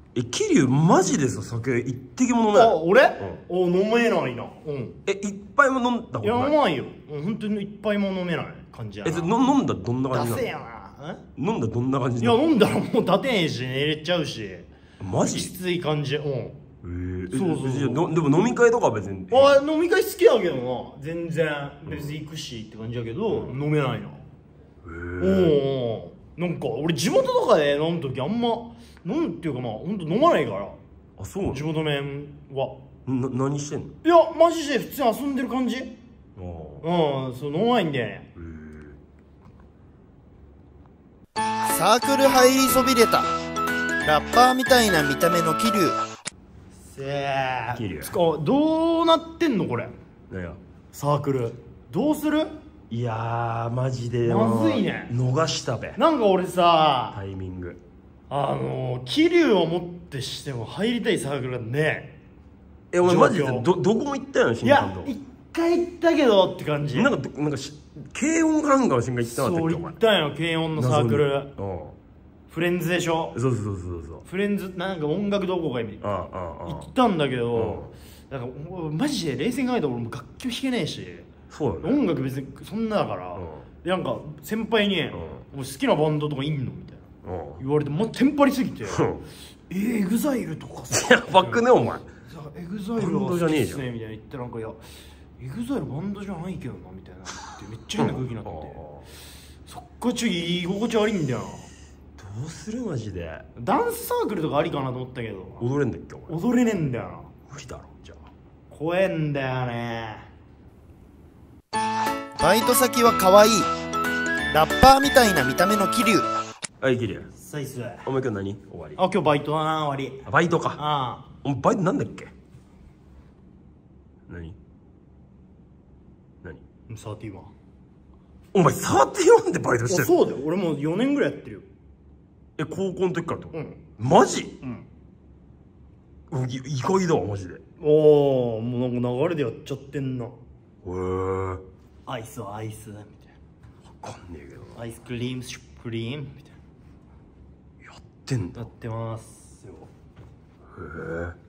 桐生マジでさ、酒一滴も飲めない。 あ、俺？飲めないな。 一杯も飲んだことない？ やばいよ。本当に一杯も飲めない感じやな。 飲んだらどんな感じなの？ ダセやな。 飲んだらどんな感じいや、飲んだらもう立てへんし寝れちゃうし。 マジ？ きつい感じ。そうでも飲み会とかは別に。 飲み会好きだけどな。全然別に行くしって感じだけど、飲めないな。なんか俺地元とかで飲む時あんま飲むっていうか、まあほんと飲まないから。 あ、そうなの？ 地元麺は何してんの？ いやマジで普通に遊んでる感じ。そう飲まないんだよね。 サークル入りそびれたラッパーみたいな見た目の桐生。 桐生どうなってんのこれ？ 何やサークルどうする？ いやーマジでまずいね。 逃したべ。 なんか俺さ、 タイミング桐生をもってしても入りたいサークルがね。 お前マジでどこも行ったよ新いや一回行ったけどって感じ。 なんか軽音かなんかの新が行ったんだっけ？ そう行ったんよ、軽音のサークル。フレンズでしょ。 そうフレンズなんか音楽同好会みたいな行ったんだけど、なんかマジで冷静に考えたら俺も楽器弾けねえし、 そうだね、 音楽別にそんなだから、なんか先輩に「好きなバンドとかいんの?」みたいな言われて、テンパりすぎて「EXILE とかさ」 やばくねお前。 「EXILE は好きっすね」みたいな言って、なんか「いやEXILE バンドじゃないけどな」みたいなってめっちゃ変な空気になって、そっからちょっと居心地悪いんだよな。 どうするマジで。 ダンスサークルとかありかなと思ったけど踊れんだっけお前？ 踊れねえんだよな。 無理だろじゃあ。 怖えんだよね。 バイト先は可愛いラッパーみたいな見た目の桐生。 はい桐生、 サイス。 お前今日何終わり？ 今日バイトだな。終わり。 バイトか。お前バイトなんだっけ？何 31。 お前31でバイトしてる？ そうだよ、俺もう4年ぐらいやってるよ。 高校の時からってこと？マジ？意外だわマジで。 もうなんか流れでやっちゃってんな。アイスはアイスみたいな。わかんねえけど。 アイスクリームシュプリームみたいな。 やってんだ。 やってますよ。 へえ。